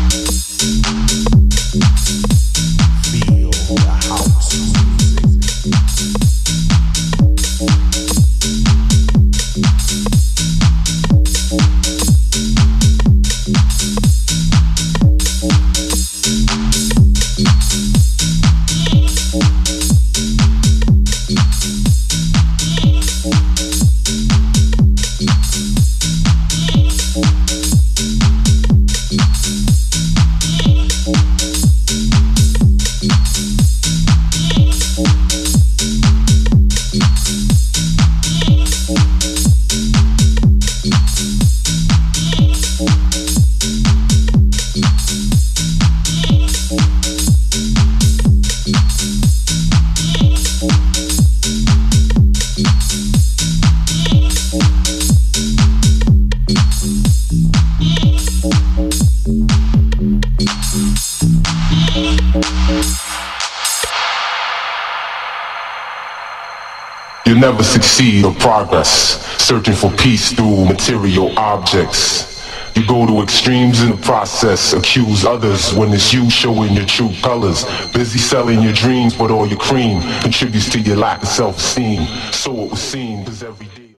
You'll never succeed or progress, searching for peace through material objects. You go to extremes in the process, accuse others when it's you showing your true colors. Busy selling your dreams, but all your cream contributes to your lack of self-esteem. So it was seen, 'cause every day